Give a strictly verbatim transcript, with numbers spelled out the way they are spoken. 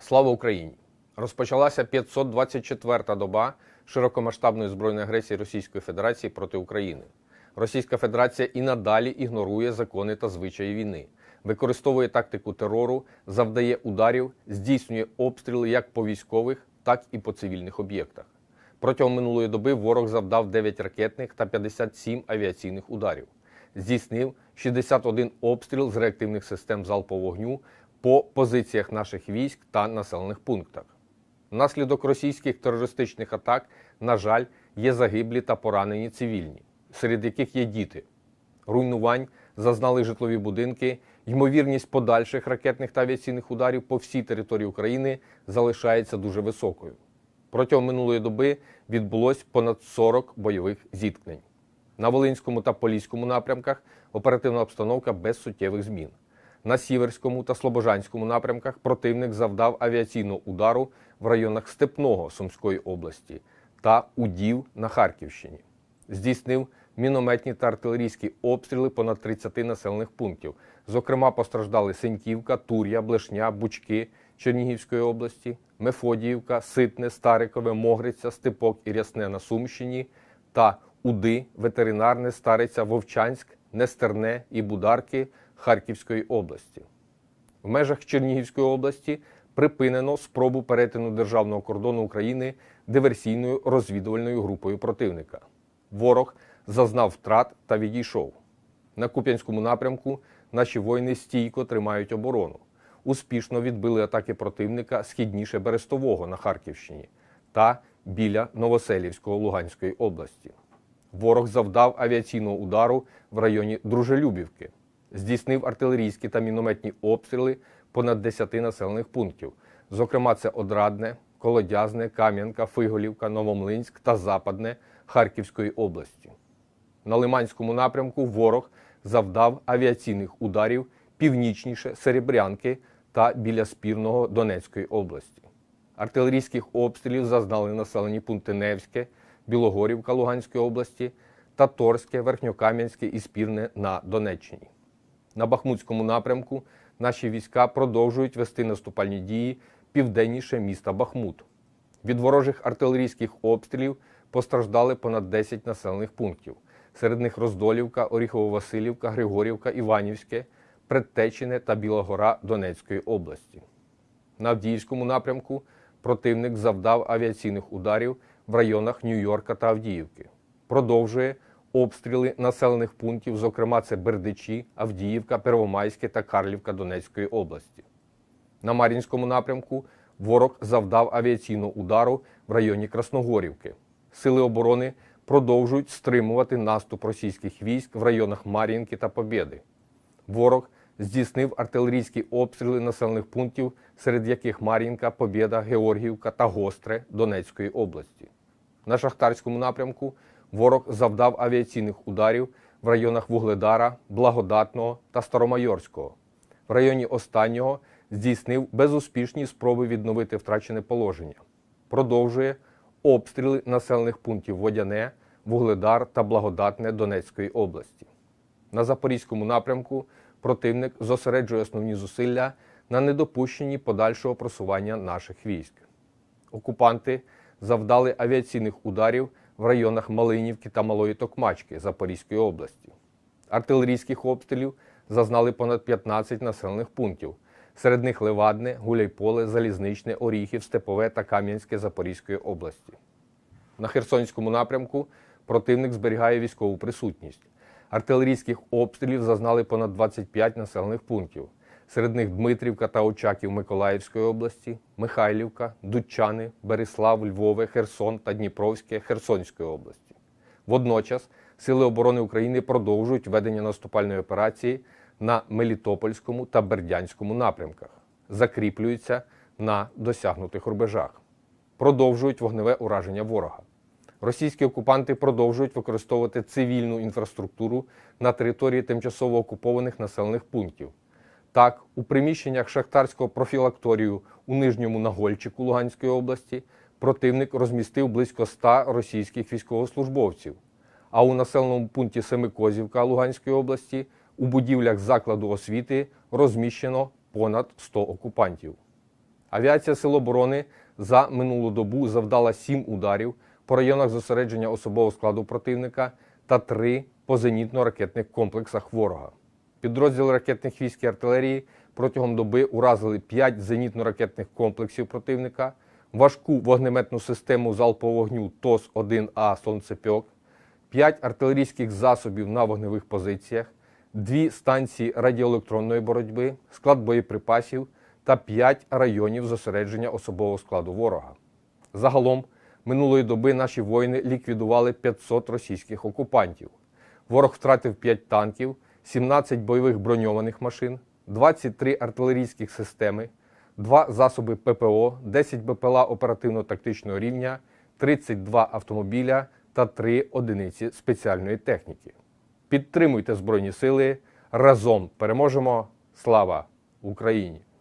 Слава Україні! Розпочалася п'ятсот двадцять четверта доба широкомасштабної збройної агресії Російської Федерації проти України. Російська Федерація і надалі ігнорує закони та звичаї війни, використовує тактику терору, завдає ударів, здійснює обстріли як по військових, так і по цивільних об'єктах. Протягом минулої доби ворог завдав дев'ять ракетних та п'ятдесят сім авіаційних ударів. Здійснив шістдесят один обстріл з реактивних систем залпового вогню по позиціях наших військ та населених пунктах. Внаслідок російських терористичних атак, на жаль, є загиблі та поранені цивільні, серед яких є діти. Руйнувань зазнали житлові будинки, ймовірність подальших ракетних та авіаційних ударів по всій території України залишається дуже високою. Протягом минулої доби відбулось понад сорок бойових зіткнень. На Волинському та Поліському напрямках оперативна обстановка без суттєвих змін. На Сіверському та Слобожанському напрямках противник завдав авіаційного удару в районах Степного Сумської області та Удів на Харківщині. Здійснив мінометні та артилерійські обстріли понад тридцяти населених пунктів. Зокрема, постраждали Синьківка, Тур'я, Блешня, Бучки Чернігівської області, Мефодіївка, Ситне, Старикове, Могриця, Степок і Рясне на Сумщині та Уди, Ветеринарне, Стариця, Вовчанськ, Нестерне і Бударки Харківської області. В межах Чернігівської області припинено спробу перетину державного кордону України диверсійною розвідувальною групою противника. Ворог зазнав втрат та відійшов. На Куп'янському напрямку наші воїни стійко тримають оборону. Успішно відбили атаки противника східніше Берестового на Харківщині та біля Новоселівського Луганської області. Ворог завдав авіаційного удару в районі Дружелюбівки. Здійснив артилерійські та мінометні обстріли понад десяти населених пунктів. Зокрема, це Одрадне, Колодязне, Кам'янка, Фиголівка, Новомлинськ та Западне Харківської області. На Лиманському напрямку ворог завдав авіаційних ударів північніше Серебрянки та біля Спірного Донецької області. Артилерійських обстрілів зазнали населені пункти Невське, Білогорівка Луганської області та Торське, Верхньокам'янське і Спірне на Донеччині. На Бахмутському напрямку наші війська продовжують вести наступальні дії південніше міста Бахмут. Від ворожих артилерійських обстрілів постраждали понад десять населених пунктів. Серед них Роздолівка, Оріхово-Василівка, Григорівка, Іванівське, Предтечине та Біла Гора Донецької області. На Авдіївському напрямку противник завдав авіаційних ударів в районах Нью-Йорка та Авдіївки. Продовжує обстріли населених пунктів, зокрема це Бердичі, Авдіївка, Первомайське та Карлівка Донецької області. На Мар'їнському напрямку ворог завдав авіаційного удару в районі Красногорівки. Сили оборони продовжують стримувати наступ російських військ в районах Мар'їнки та Побєди. Ворог здійснив артилерійські обстріли населених пунктів, серед яких Мар'їнка, Побєда, Георгіївка та Гостре Донецької області. На Шахтарському напрямку ворог завдав авіаційних ударів в районах Вугледара, Благодатного та Старомайорського. В районі останнього здійснив безуспішні спроби відновити втрачене положення. Продовжує обстріли населених пунктів Водяне, Вугледар та Благодатне Донецької області. На Запорізькому напрямку противник зосереджує основні зусилля на недопущенні подальшого просування наших військ. Окупанти завдали авіаційних ударів в районах Малинівки та Малої Токмачки Запорізької області. Артилерійських обстрілів зазнали понад п'ятнадцять населених пунктів. Серед них Левадне, Гуляйполе, Залізничне, Оріхів, Степове та Кам'янське Запорізької області. На Херсонському напрямку противник зберігає військову присутність. Артилерійських обстрілів зазнали понад двадцять п'ять населених пунктів. Серед них Дмитрівка та Очаків Миколаївської області, Михайлівка, Дудчани, Берислав, Львове, Херсон та Дніпровське Херсонської області. Водночас Сили оборони України продовжують ведення наступальної операції на Мелітопольському та Бердянському напрямках, закріплюються на досягнутих рубежах, продовжують вогневе ураження ворога. Російські окупанти продовжують використовувати цивільну інфраструктуру на території тимчасово окупованих населених пунктів. Так, у приміщеннях шахтарського профілакторію у Нижньому Нагольчику Луганської області противник розмістив близько ста російських військовослужбовців, а у населеному пункті Семикозівка Луганської області у будівлях закладу освіти розміщено понад сто окупантів. Авіація Сил оборони за минулу добу завдала сім ударів по районах зосередження особового складу противника та три по зенітно-ракетних комплексах ворога. Підрозділи ракетних військ і артилерії протягом доби уразили п'ять зенітно-ракетних комплексів противника, важку вогнеметну систему залпового вогню Т О С один А «Сонцепьок», п'ять артилерійських засобів на вогневих позиціях, дві станції радіоелектронної боротьби, склад боєприпасів та п'ять районів зосередження особового складу ворога. Загалом, минулої доби наші воїни ліквідували п'ятсот російських окупантів. Ворог втратив п'ять танків, сімнадцять бойових броньованих машин, двадцять три артилерійських системи, два засоби П П О, десять Б П Л А оперативно-тактичного рівня, тридцять два автомобіля та три одиниці спеціальної техніки. Підтримуйте Збройні Сили. Разом переможемо. Слава Україні!